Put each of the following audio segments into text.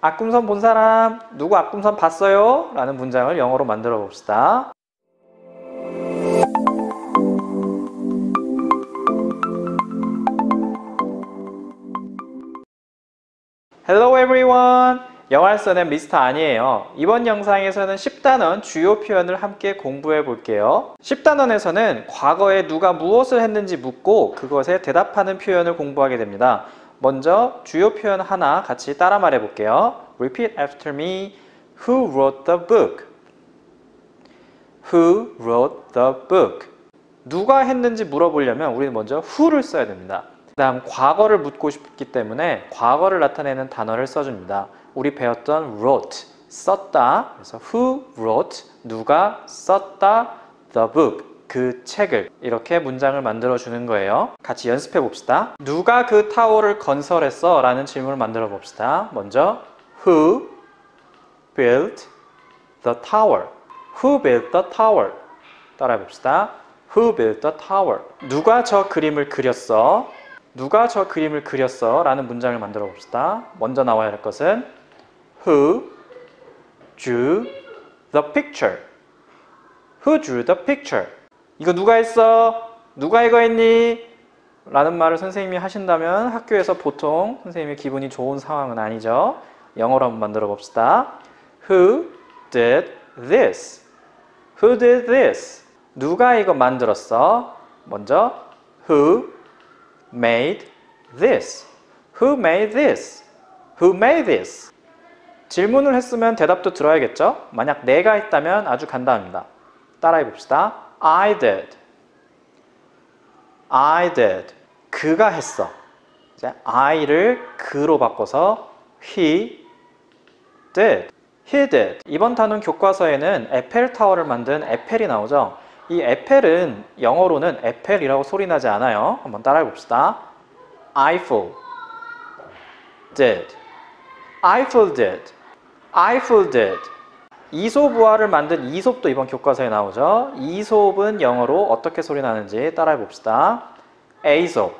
앞꿈선 본 사람? 누구 앞꿈선 봤어요? 라는 문장을 영어로 만들어 봅시다. Hello everyone! 영어를 쓰는 미스터 아니에요. 이번 영상에서는 10단원 주요 표현을 함께 공부해 볼게요. 10단원에서는 과거에 누가 무엇을 했는지 묻고 그것에 대답하는 표현을 공부하게 됩니다. 먼저 주요 표현 하나 같이 따라 말해 볼게요. Repeat after me. Who wrote the book? Who wrote the book? 누가 했는지 물어보려면 우리는 먼저 who를 써야 됩니다. 그 다음 과거를 묻고 싶기 때문에 과거를 나타내는 단어를 써줍니다. 우리 배웠던 wrote, 썼다. 그래서 who wrote, 누가 썼다, the book, 그 책을. 이렇게 문장을 만들어 주는 거예요. 같이 연습해 봅시다. 누가 그 타워를 건설했어? 라는 질문을 만들어 봅시다. 먼저 Who built the tower? Who built the tower? 따라해 봅시다. Who built the tower? 누가 저 그림을 그렸어? 누가 저 그림을 그렸어? 라는 문장을 만들어 봅시다. 먼저 나와야 할 것은 Who drew the picture? Who drew the picture? 이거 누가 했어? 누가 이거 했니? 라는 말을 선생님이 하신다면 학교에서 보통 선생님의 기분이 좋은 상황은 아니죠. 영어로 한번 만들어 봅시다. Who did this? Who did this? 누가 이거 만들었어? 먼저 Who made this? Who made this? Who made this? 질문을 했으면 대답도 들어야겠죠? 만약 내가 했다면 아주 간단합니다. 따라해 봅시다. I did. I did. 그가 했어. 이제 I를 그로 바꿔서 he did. He did. 이번 단원 교과서에는 에펠타워를 만든 에펠이 나오죠. 이 에펠은 영어로는 에펠이라고 소리나지 않아요. 한번 따라해 봅시다. Eiffel did. Eiffel did. Eiffel did. 이솝우화를 만든 이솝도 이번 교과서에 나오죠. 이솝은 영어로 어떻게 소리 나는지 따라해 봅시다. Aesop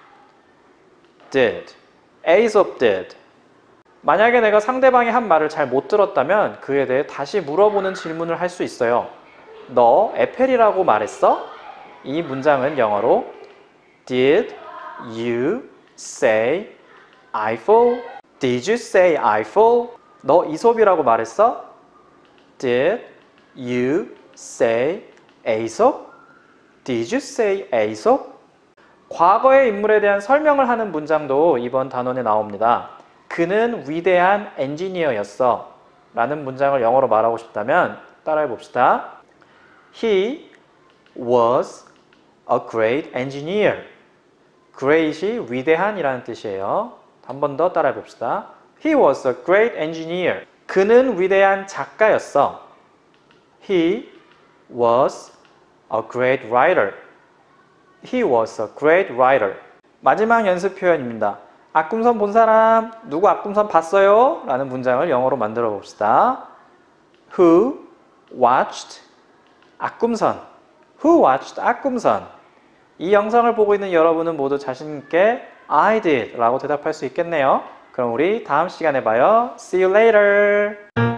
did. Aesop did. 만약에 내가 상대방이 한 말을 잘 못 들었다면 그에 대해 다시 물어보는 질문을 할 수 있어요. 너 에펠이라고 말했어? 이 문장은 영어로 Did you say Eiffel? Did you say Eiffel? 너 이솝이라고 말했어? Did you say Aesop? Did you say Aesop? 과거의 인물에 대한 설명을 하는 문장도 이번 단원에 나옵니다. 그는 위대한 엔지니어였어 라는 문장을 영어로 말하고 싶다면 따라해 봅시다. He was a great engineer. great이 위대한 이라는 뜻이에요. 한 번 더 따라해 봅시다. He was a great engineer. 그는 위대한 작가였어. He was a great writer. He was a great writer. 마지막 연습 표현입니다. 앞꿈선 본 사람? 누구 앞꿈선 봤어요? 라는 문장을 영어로 만들어 봅시다. Who watched 앞꿈선? Who watched 앞꿈선? 이 영상을 보고 있는 여러분은 모두 자신 있게 I did 라고 대답할 수 있겠네요. 그럼 우리 다음 시간에 봐요. See you later.